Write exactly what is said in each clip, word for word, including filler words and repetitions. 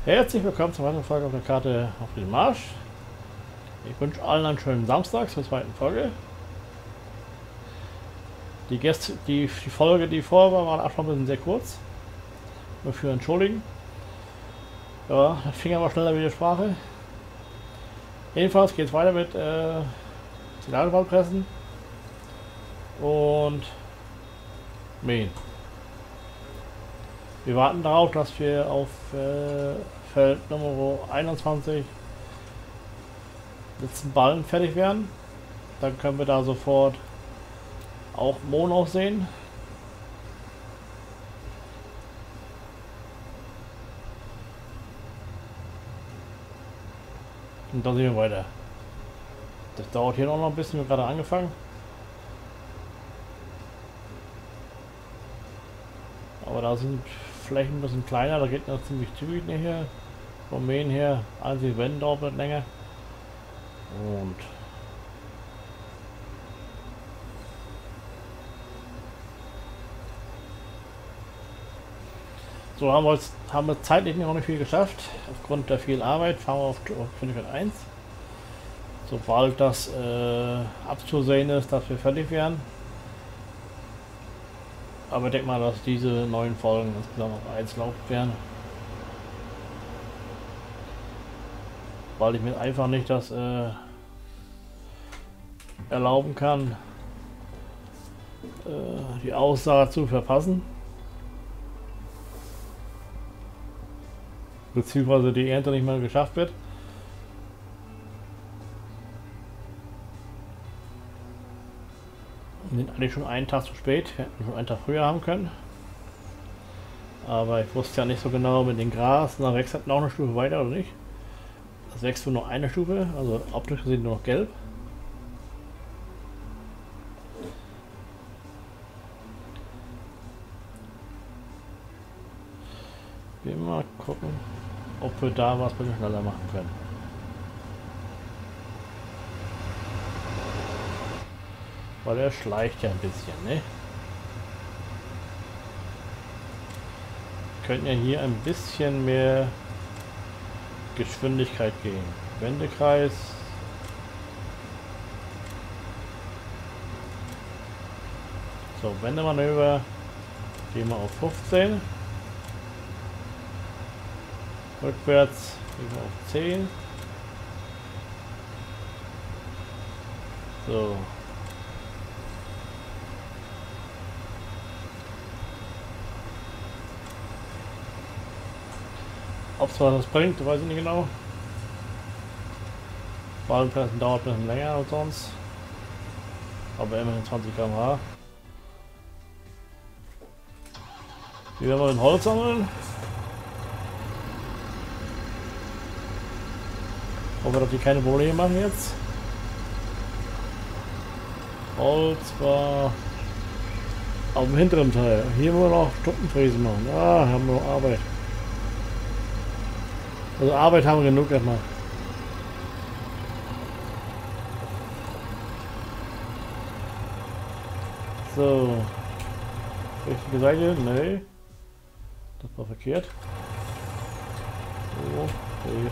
Herzlich willkommen zur weiteren Folge auf der Karte auf den Marsch. Ich wünsche allen einen schönen Samstag zur zweiten Folge. Die, Gäste, die, die Folge, die vorher war, war auch schon ein bisschen sehr kurz. Dafür entschuldigen. Ja, das Finger war schneller wie die Sprache. Jedenfalls geht es weiter mit äh, Signalwaldpressen und Mähen. Wir warten darauf, dass wir auf äh, Feld Nummer einundzwanzig letzten Ballen fertig werden. Dann können wir da sofort auch Mono sehen. Und dann sehen wir weiter. Das dauert hier noch ein bisschen, wir haben gerade angefangen. Aber da sind Flächen ein bisschen kleiner, da geht das ziemlich zügig hier. Vom Mähen her, einzig wenn dauert nicht länger. Und so haben wir, jetzt, haben wir zeitlich noch nicht viel geschafft. Aufgrund der vielen Arbeit fahren wir auf, auf Geschwindigkeit eins. Sobald das äh, abzusehen ist, dass wir fertig werden. Aber ich denke mal, dass diese neuen Folgen insgesamt auf eins laufen werden. Weil ich mir einfach nicht das äh, erlauben kann, äh, die Aussage zu verpassen. Beziehungsweise die Ernte nicht mehr geschafft wird. Wir sind eigentlich schon einen Tag zu spät. Wir hätten schon einen Tag früher haben können. Aber ich wusste ja nicht so genau mit dem Gras. Da wächst halt noch eine Stufe weiter oder nicht. Das wächst nur noch eine Stufe, also optisch gesehen nur noch gelb. Wir mal gucken, ob wir da was ein bisschen schneller machen können. Weil er schleicht ja ein bisschen, ne? Wir könnten ja hier ein bisschen mehr Geschwindigkeit gehen. Wendekreis. So, Wendemanöver. Gehen wir auf fünfzehn. Rückwärts gehen wir auf zehn. So. Ob es was bringt, weiß ich nicht genau. Ballenpressen dauert ein bisschen länger als sonst. Aber immerhin zwanzig Kilometer pro Stunde. Hier werden wir den Holz sammeln. Hoffen, dass die keine Probleme machen jetzt. Holz war auf dem hinteren Teil. Hier wollen wir noch Stuppenfräsen machen. Ah, haben wir noch Arbeit. Also Arbeit haben wir genug erstmal. So. Richtige Seite? Nee. Das war verkehrt. So. Okay.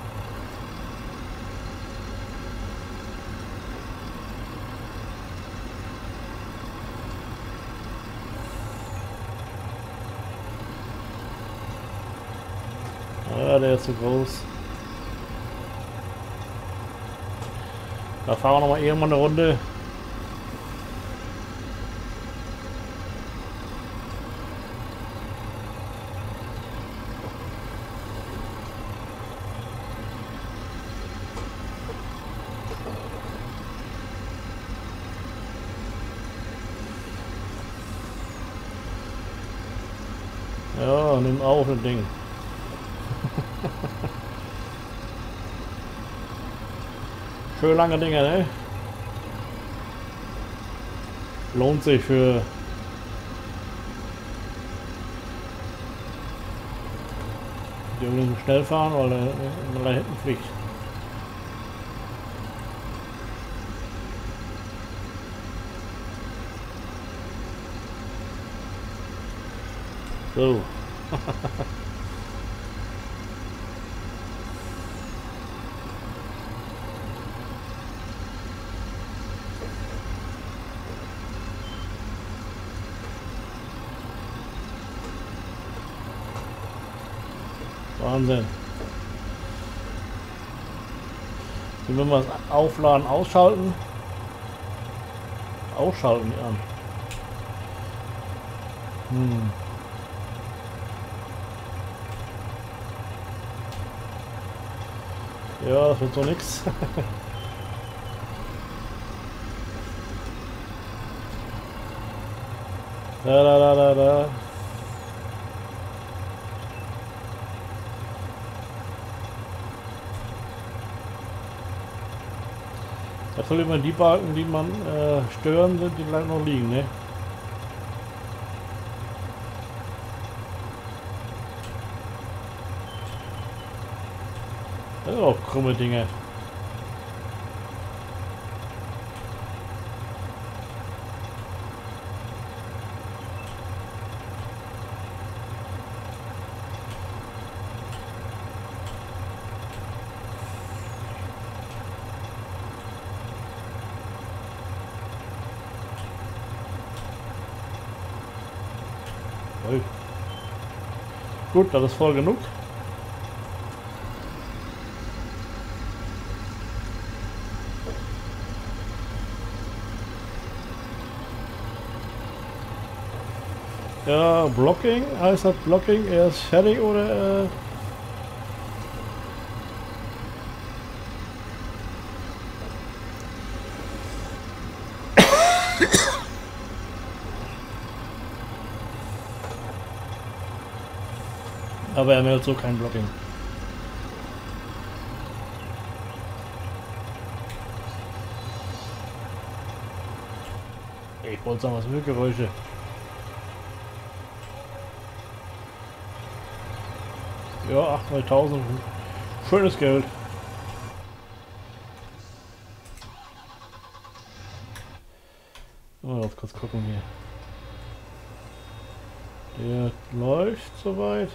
Ja, der ist zu groß. Da fahren wir noch mal irgendwann eine Runde. Ja, nimm auf das Ding. Schön lange Dinger, ne? Lohnt sich für die unbedingt schnell fahren, weil er, weil er hinten fliegt. So. Wahnsinn. Wenn wir mal das Aufladen ausschalten. Ausschalten an. Hm. Ja, das wird so nix. Da da da da da. Das soll immer die Balken, die man äh, stören, sind, die bleiben noch liegen, ne? Das sind auch krumme Dinge. Ui. Gut, das ist voll genug. Ja, Blocking, heißt das Blocking, er ist fertig oder äh aber er meldet so kein Blocking. Ich wollte sagen, was für Geräusche. Ja, achthunderttausend. Schönes Geld. Mal ganz kurz gucken hier. Der läuft soweit.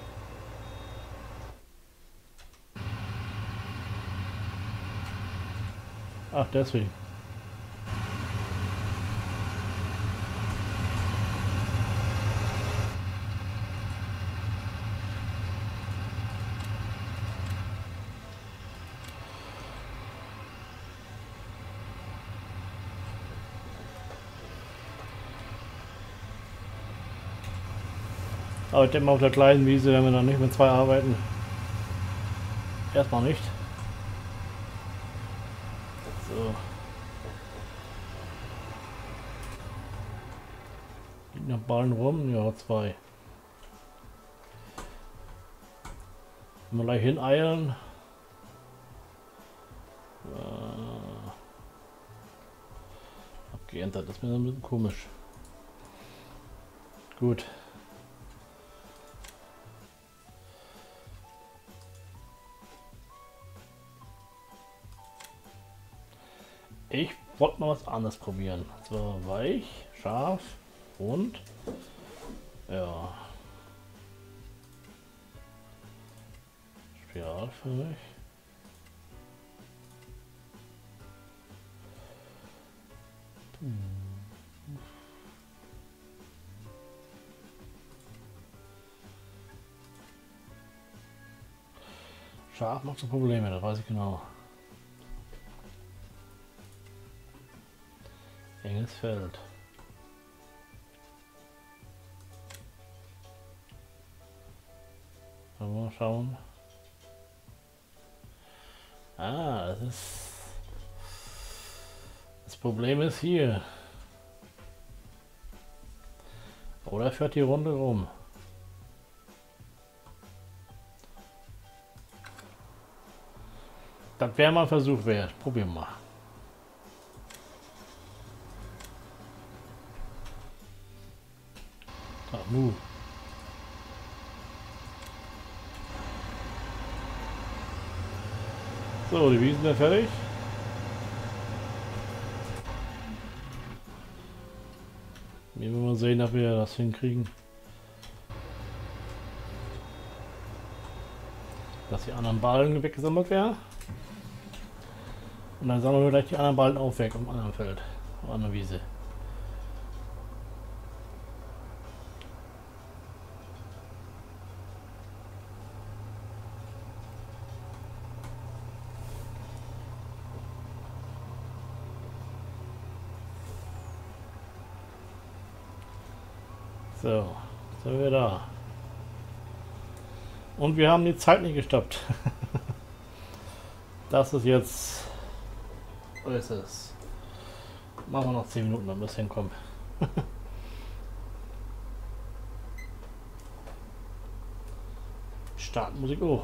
Ach, deswegen. Aber ich denke mal, auf der kleinen Wiese werden wir noch nicht mit zwei arbeiten. Erstmal nicht. So. Liegt noch Ballen rum? Ja, zwei. Mal gleich hineilen. Äh, abgeentert, das ist mir ein bisschen komisch. Gut. Ich wollte mal was anderes probieren. So weich, scharf und ja. Spiralförmig. Hm. Scharf macht so Probleme, das weiß ich genau. Enges Feld. Mal schauen. Ah, das ist... Das Problem ist hier. Oder fährt die Runde rum. Das wäre mal ein Versuch wert. Probieren wir mal. Ach, nu. So, die Wiesen sind fertig. Wir wollen mal sehen, ob wir das hinkriegen. Dass die anderen Ballen weggesammelt werden. Und dann sammeln wir gleich die anderen Ballen auch weg am anderen Feld, am anderen Wiese. So, sind wir da. Und wir haben die Zeit nicht gestoppt. Das ist jetzt... Wo ist es? Machen wir noch zehn Minuten, dann müssen wir hinkommen. Startmusik auch.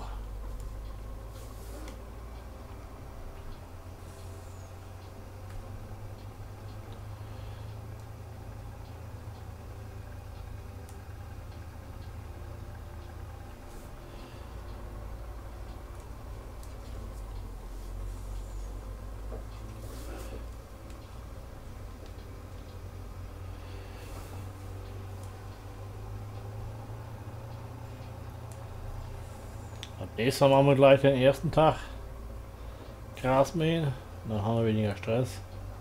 Nächstes Mal machen wir gleich den ersten Tag Gras mähen, dann haben wir weniger Stress.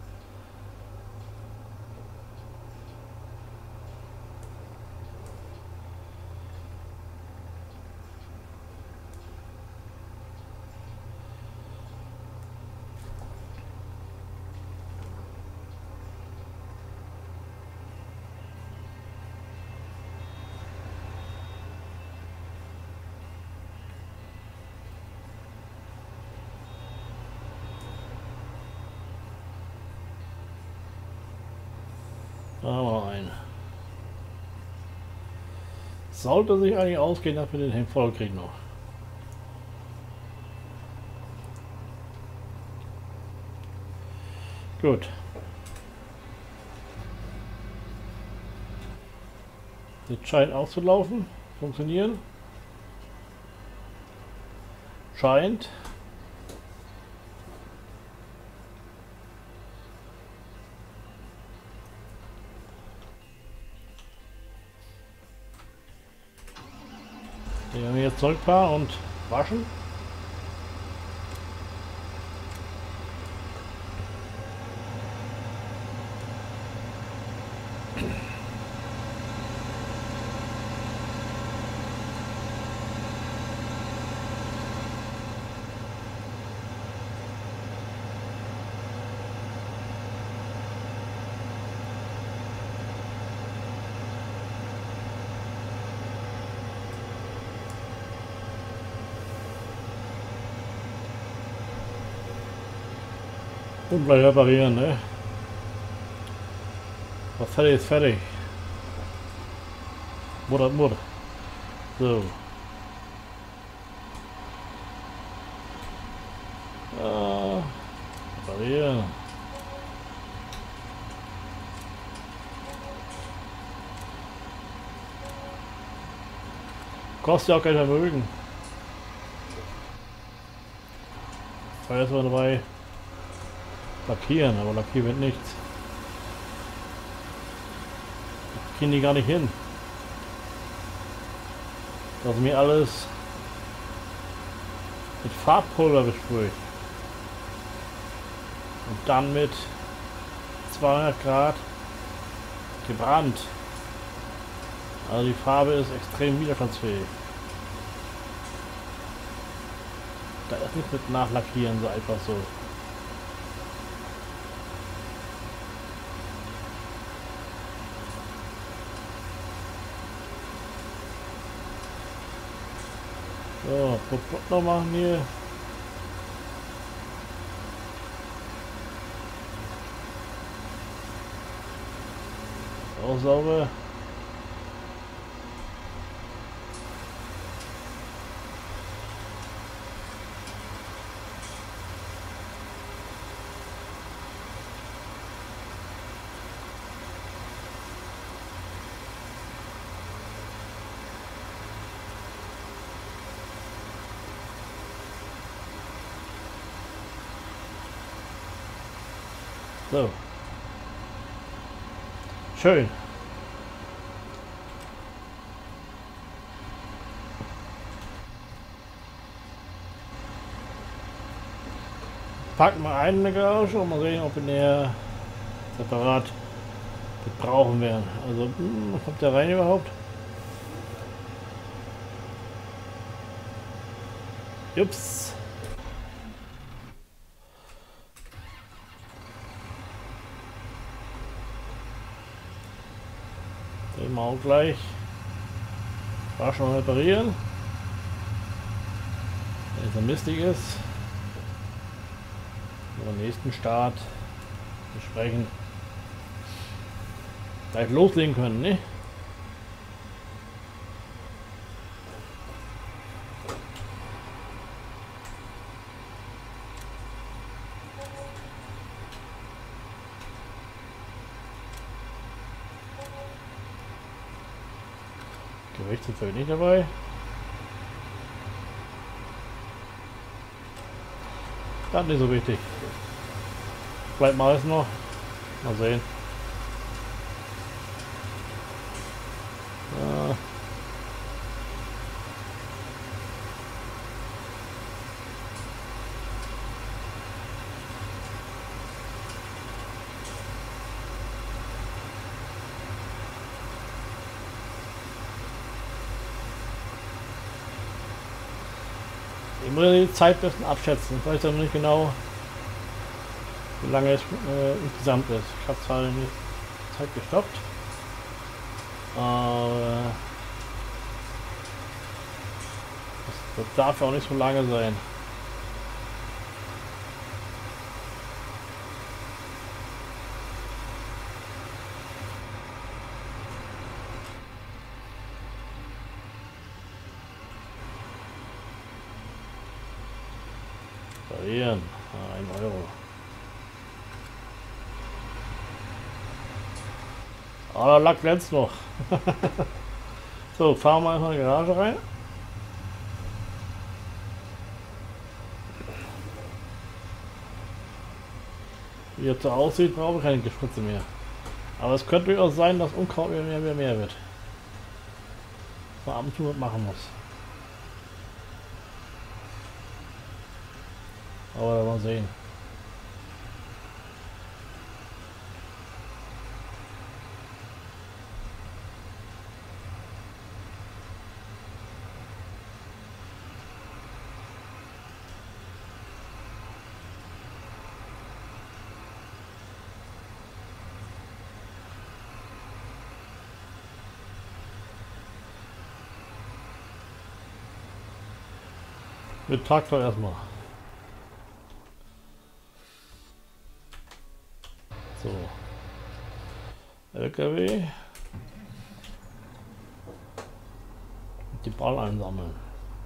Da haben wir noch einen. Sollte sich eigentlich ausgehen, dass wir den voll kriegen noch. Gut. Das scheint auszulaufen. Funktionieren. Scheint. Wir haben jetzt Zeugpaar und waschen. Und gleich reparieren, ne? Was fertig ist fertig. Mutter, Mutter. So. Ah, reparieren. Kostet ja auch kein Vermögen. War jetzt mal dabei. Lackieren, aber lackieren wird nichts. Ich kriege die gar nicht hin. Das ist mir alles mit Farbpulver besprüht. Und dann mit zweihundert Grad gebrannt. Also die Farbe ist extrem widerstandsfähig. Da ist nicht mit Nachlackieren so einfach so. So, Pot noch machen hier. Auch sauber. So. Schön. Packen wir einen in der Garage und mal sehen, ob wir näher separat brauchen werden. Also, hm, kommt der rein überhaupt? Jups. können wir auch gleich waschen und reparieren. Wenn es so mistig ist. Beim nächsten Start entsprechend gleich loslegen können, ne? Gewicht ist natürlich nicht dabei. Das ist nicht so wichtig. Bleibt meist noch. Mal sehen. Ja. Ich muss die Zeit ein bisschen abschätzen. Ich weiß ja noch nicht genau, wie lange es äh, insgesamt ist. Ich habe zwar die Zeit gestoppt, aber das, das darf ja auch nicht so lange sein. Verlieren. ein Euro. Ah, der Lack glänzt noch. So, fahren wir einfach in die Garage rein. Wie jetzt so aussieht, brauche ich keine Gespritze mehr. Aber es könnte durchaus sein, dass Unkraut mehr, mehr, mehr, mehr wird. Was man ab und zu mit machen muss. Aber mal sehen. Mit Traktor erstmal. So. L K W. Die Ball einsammeln.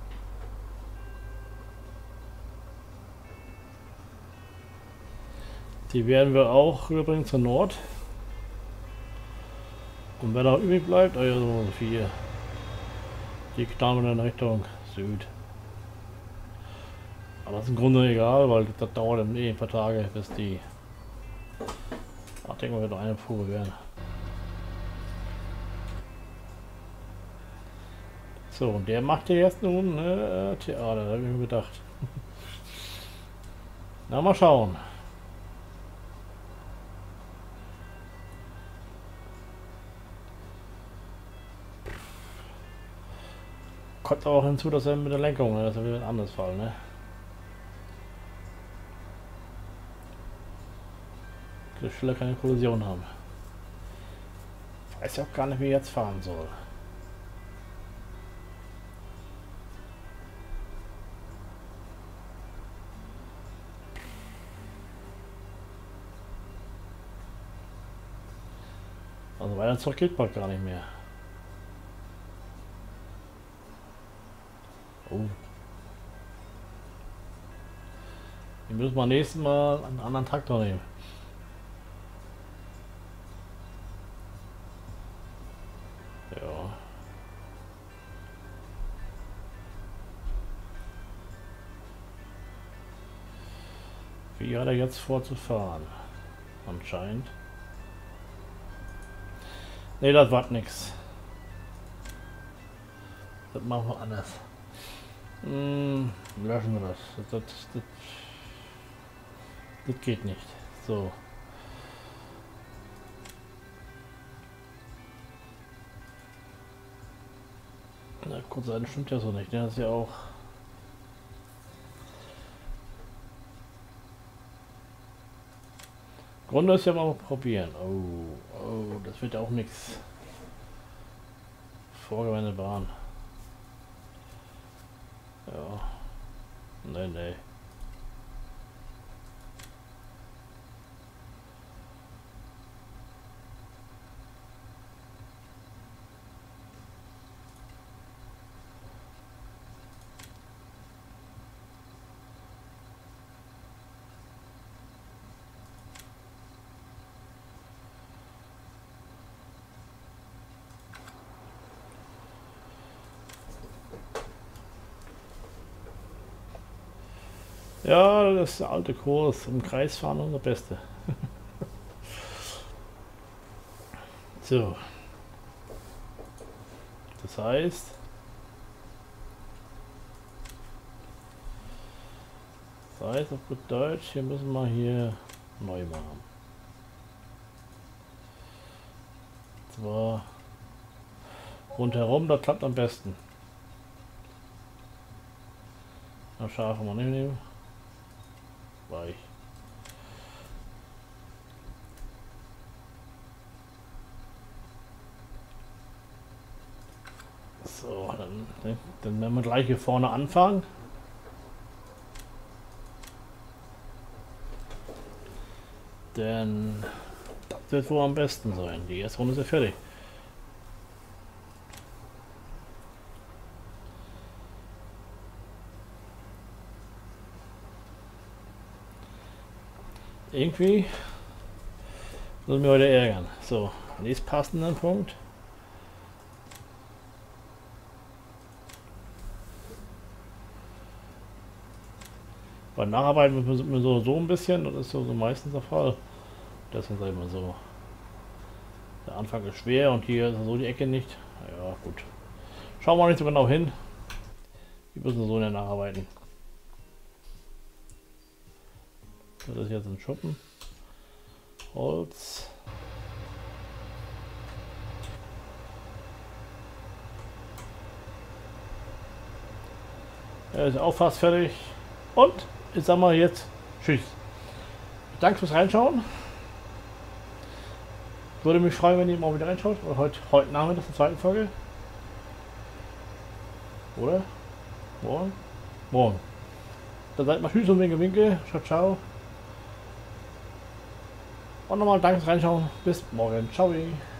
Die werden wir auch rüberbringen zur Nord. Und wenn noch übrig bleibt, also vier. Die knallen wir in Richtung Süd. Aber das ist im Grunde egal, weil das dauert dann eh ein paar Tage, bis die. Ich denke mal, wird noch eine Probe werden. So, und der macht ja jetzt nun ne, Theater, da habe ich mir gedacht. Na, mal schauen. Kommt auch hinzu, dass er mit der Lenkung, ne, das ist wieder ein anderes Fall, ne? Ich will keine Kollision haben. Ich weiß ja auch gar nicht, wie ich jetzt fahren soll. Also weiter zurück geht bald gar nicht mehr. Oh. Wir müssen mal nächstes Mal einen anderen Traktor nehmen. Ja. Wie hat er jetzt vor zu fahren? Anscheinend. Ne, das war nix. Das machen wir anders. Hm, löschen wir das. Das, das, das. Das geht nicht. So. Na, kurz sein stimmt ja so nicht. Der ist ja auch. Grunde ist ja mal probieren. Oh, oh, das wird ja auch nichts. Vorgewende Bahn. Ja. Nee, nee. Ja, das ist der alte Kurs. Im Kreis fahren unser Beste. So. Das heißt, das heißt auf gut Deutsch, hier müssen wir hier neu machen. Und zwar rundherum, das klappt am besten. Na, scharf mal nicht nehmen. Weich. So, dann, dann werden wir gleich hier vorne anfangen. Denn das wird wohl am besten sein. Die erste Runde ist ja fertig. Irgendwie müssen wir heute ärgern. So, nächst passenden Punkt. Bei Nacharbeiten müssen wir so, so ein bisschen, das ist so, so meistens der Fall. Das ist immer so. Der Anfang ist schwer und hier ist so die Ecke nicht. Ja, gut. Schauen wir nicht so genau hin. Wir müssen so in der Nacharbeiten. Das ist jetzt ein Schuppen. Holz. Er ist auch fast fertig. Und jetzt sagen wir jetzt tschüss. Danke fürs Reinschauen. Würde mich freuen, wenn ihr mal wieder reinschaut. Oder heute, heute Nachmittag der zweiten Folge. Oder? Morgen? Morgen. Dann seid mal tschüss und winke winke. Ciao, ciao. Und nochmal danke fürs Reinschauen. Bis morgen. Ciao.